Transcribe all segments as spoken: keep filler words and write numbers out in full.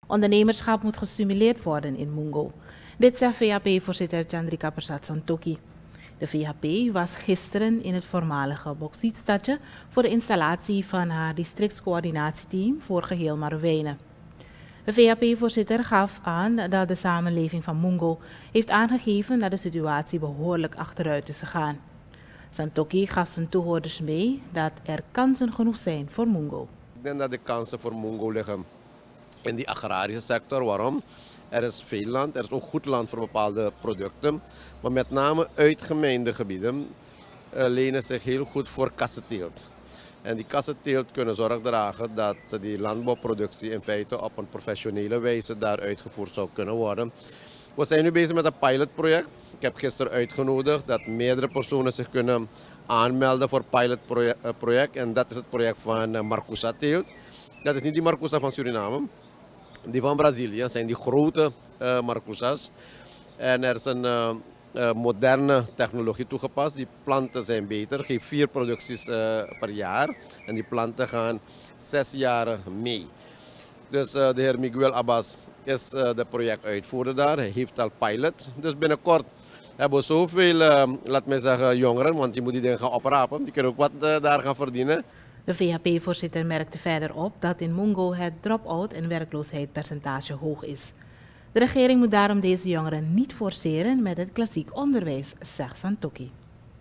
Ondernemerschap moet gestimuleerd worden in Mungo. Dit zegt V H P-voorzitter Chandrika Persat Santokhi. De V H P was gisteren in het voormalige bauxietstadje voor de installatie van haar districtscoördinatieteam voor geheel Marowijnen. De V H P-voorzitter gaf aan dat de samenleving van Mungo heeft aangegeven dat de situatie behoorlijk achteruit is gegaan. Santokhi gaf zijn toehoorders mee dat er kansen genoeg zijn voor Mungo. Ik denk dat de kansen voor Mungo liggen in die agrarische sector. Waarom? Er is veel land, er is ook goed land voor bepaalde producten. Maar met name uitgemeende gebieden uh, lenen zich heel goed voor kassenteelt. En die kassenteelt kunnen zorg dragen dat die landbouwproductie in feite op een professionele wijze daar uitgevoerd zou kunnen worden. We zijn nu bezig met een pilotproject. Ik heb gisteren uitgenodigd dat meerdere personen zich kunnen aanmelden voor het pilotproject. En dat is het project van Marcousa teelt. Dat is niet die Marcousa van Suriname. Die van Brazilië zijn die grote uh, Marcousas. En er is een uh, uh, moderne technologie toegepast. Die planten zijn beter, geven vier producties uh, per jaar. En die planten gaan zes jaren mee. Dus uh, de heer Miguel Abbas is uh, de projectuitvoerder daar. Hij heeft al pilot. Dus binnenkort hebben we zoveel, uh, laat mij zeggen, jongeren. Want je moet die dingen gaan oprapen. Die kunnen ook wat uh, daar gaan verdienen. De V H P-voorzitter merkte verder op dat in Mungo het drop-out en werkloosheidspercentage hoog is. De regering moet daarom deze jongeren niet forceren met het klassiek onderwijs, zegt Santokhi.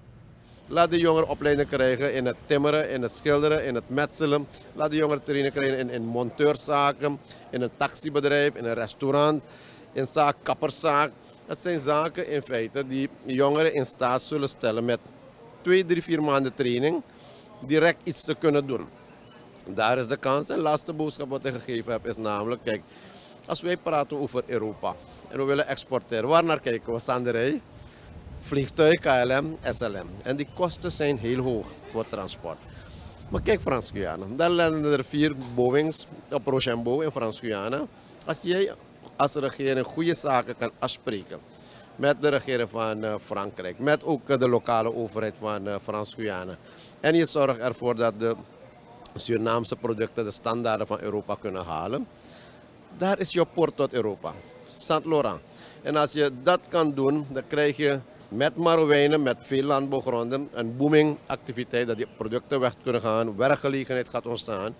Laat de jongeren opleiding krijgen in het timmeren, in het schilderen, in het metselen. Laat de jongeren training krijgen in, in monteurszaken, in een taxibedrijf, in een restaurant, in zaak kapperszaak. Dat zijn zaken in feite die jongeren in staat zullen stellen met twee, drie, vier maanden training direct iets te kunnen doen. Daar is de kans. En de laatste boodschap wat ik gegeven heb is namelijk, kijk, als wij praten over Europa en we willen exporteren, waar naar kijken we? Sanderij, vliegtuig, K L M, S L M. En die kosten zijn heel hoog voor transport. Maar kijk Frans-Guyana, daar landen er vier Boeings op Rochambeau in Frans-Guyana. Als jij als regering goede zaken kan afspreken met de regering van uh, Frankrijk, met ook uh, de lokale overheid van uh, Frans-Guyana. En je zorgt ervoor dat de Surinaamse producten de standaarden van Europa kunnen halen. Daar is jouw poort tot Europa, Saint-Laurent. En als je dat kan doen, dan krijg je met Marowijnen, met veel landbouwgronden, een booming activiteit, dat die producten weg kunnen gaan, werkgelegenheid gaat ontstaan.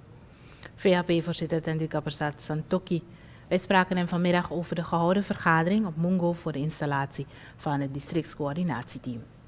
V H P-voorzitter Chandrika Persat Santokhi. Wij spraken hem vanmiddag over de gehouden vergadering op Mungo voor de installatie van het districtscoördinatieteam.